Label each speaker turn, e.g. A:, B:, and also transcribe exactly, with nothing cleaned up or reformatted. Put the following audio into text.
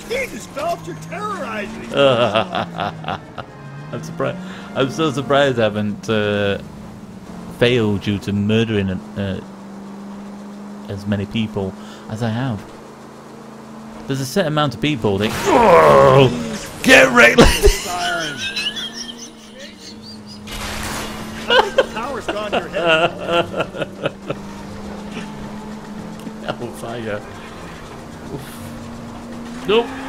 A: Jesus, Phelps, you're terrorizing me.
B: I'm surprised. I'm so surprised I haven't uh, failed due to murdering uh, as many people as I have. There's a set amount of people that oh, get wrecked.
A: The power's gone to your head.
B: Hellfire. Nope.